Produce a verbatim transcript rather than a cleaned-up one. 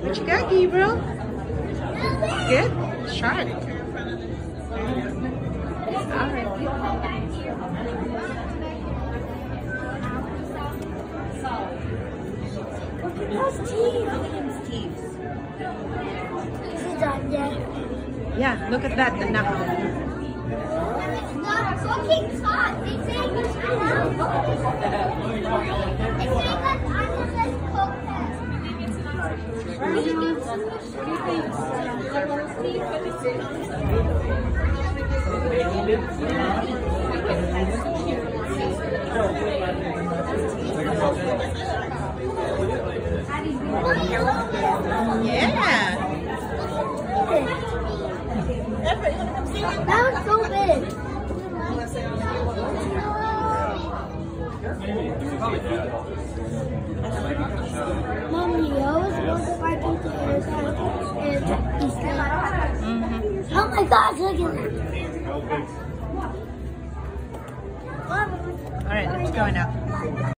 What you got, Gabriel? Good? Shark. Alright. How's teeth? Is that there? Yeah, look at that, the knuckle. It's not cooking hot. They say it's hot. They say that I'm just cook that. What do you Yeah. That was so big. Mommy, I was going to fight the ears and he's mm-hmm. Oh my gosh, look at that. All right, let's go now.